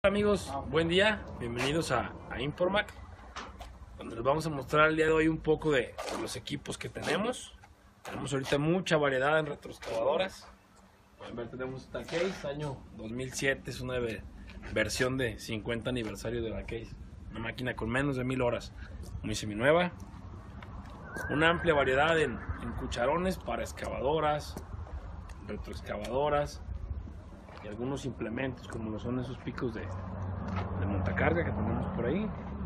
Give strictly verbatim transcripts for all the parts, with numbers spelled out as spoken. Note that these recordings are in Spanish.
amigos? Buen día, bienvenidos a, a Informac, donde les vamos a mostrar el día de hoy un poco de, de los equipos que tenemos. Tenemos ahorita mucha variedad en retroexcavadoras. Pueden ver, tenemos esta case, año dos mil siete, es una ve versión de cincuenta aniversario de la case. Una máquina con menos de mil horas, muy seminueva. Una amplia variedad en, en cucharones para excavadoras, retroexcavadoras y algunos implementos como lo son esos picos de, de montacarga que tenemos por ahí.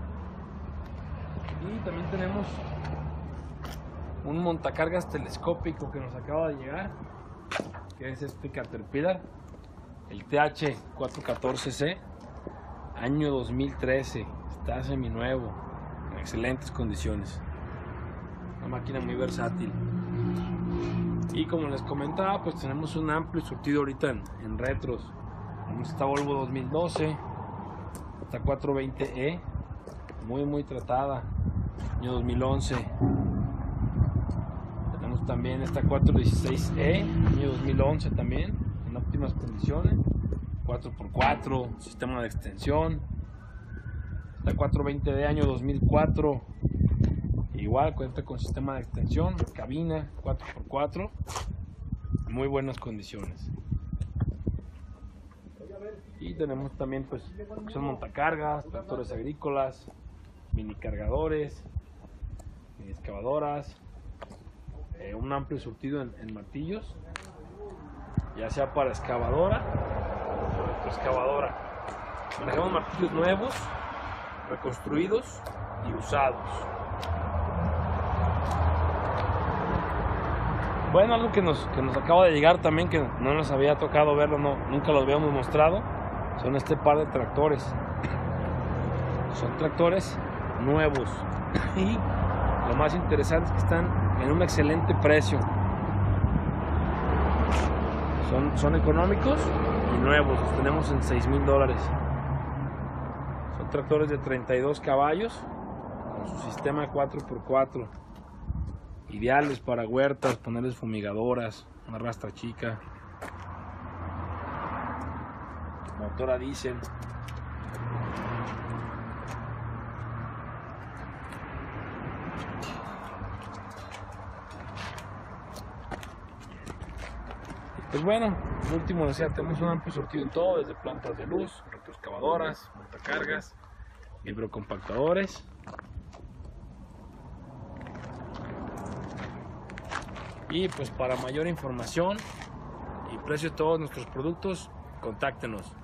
Y también tenemos un montacargas telescópico que nos acaba de llegar, que es este Caterpillar, el T H cuatrocientos catorce C, año dos mil trece, está seminuevo, en excelentes condiciones. Una máquina muy versátil. Y como les comentaba, pues tenemos un amplio surtido ahorita en, en retros. Tenemos esta Volvo dos mil doce, esta cuatrocientos veinte E, muy muy tratada, año dos mil once. Tenemos también esta cuatrocientos dieciséis E, año dos mil once también, en óptimas condiciones, cuatro por cuatro, sistema de extensión. Esta cuatrocientos veinte D, año dos mil cuatro, igual cuenta con sistema de extensión, cabina cuatro por cuatro, muy buenas condiciones. Y tenemos también pues son montacargas, tractores agrícolas, mini cargadores, mini excavadoras, eh, un amplio surtido en, en martillos, ya sea para excavadora o retroexcavadora. Tenemos martillos nuevos, reconstruidos y usados. Bueno, algo que nos, que nos acaba de llegar también, que no nos había tocado verlo, no, nunca los habíamos mostrado, son este par de tractores. Son tractores nuevos y lo más interesante es que están en un excelente precio. Son, son económicos y nuevos, los tenemos en seis mil dólares. Son tractores de treinta y dos caballos con su sistema cuatro por cuatro. Ideales para huertas, ponerles fumigadoras, una rastra chica, motor a diésel. Pues bueno, por último decía, tenemos un amplio surtido en todo, desde plantas de luz, retroexcavadoras, montacargas, vibrocompactadores. Y pues para mayor información y precio de todos nuestros productos, contáctenos.